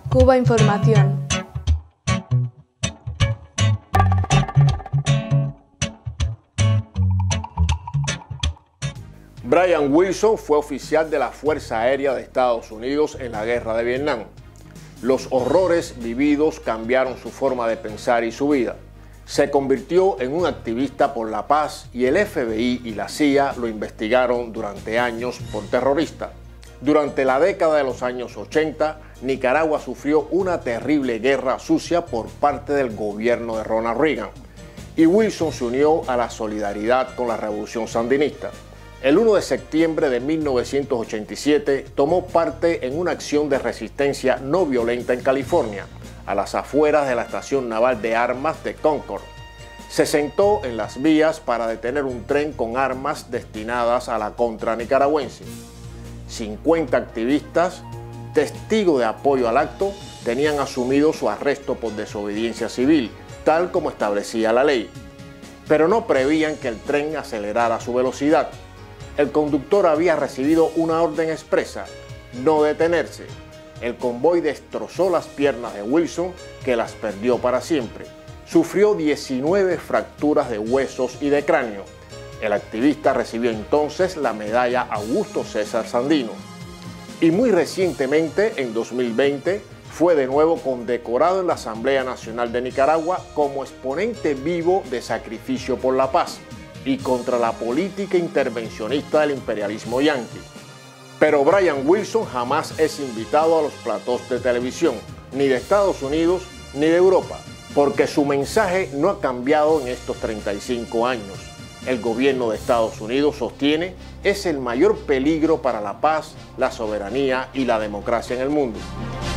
Cuba Información. Brian Wilson fue oficial de la Fuerza Aérea de Estados Unidos en la Guerra de Vietnam. Los horrores vividos cambiaron su forma de pensar y su vida. Se convirtió en un activista por la paz y el FBI y la CIA lo investigaron durante años por terrorista. Durante la década de los años 80, Nicaragua sufrió una terrible guerra sucia por parte del gobierno de Ronald Reagan y Wilson se unió a la solidaridad con la revolución sandinista. El 1 de septiembre de 1987 tomó parte en una acción de resistencia no violenta en California, a las afueras de la estación naval de armas de Concord. Se sentó en las vías para detener un tren con armas destinadas a la contra nicaragüense. 50 activistas, testigos de apoyo al acto, tenían asumido su arresto por desobediencia civil, tal como establecía la ley. Pero no prevían que el tren acelerara su velocidad. El conductor había recibido una orden expresa: no detenerse. El convoy destrozó las piernas de Wilson, que las perdió para siempre. Sufrió 19 fracturas de huesos y de cráneo. El activista recibió entonces la medalla Augusto César Sandino. Y muy recientemente, en 2020, fue de nuevo condecorado en la Asamblea Nacional de Nicaragua como exponente vivo de sacrificio por la paz y contra la política intervencionista del imperialismo yanqui. Pero Brian Wilson jamás es invitado a los platós de televisión, ni de Estados Unidos ni de Europa, porque su mensaje no ha cambiado en estos 35 años. El gobierno de Estados Unidos sostiene es el mayor peligro para la paz, la soberanía y la democracia en el mundo.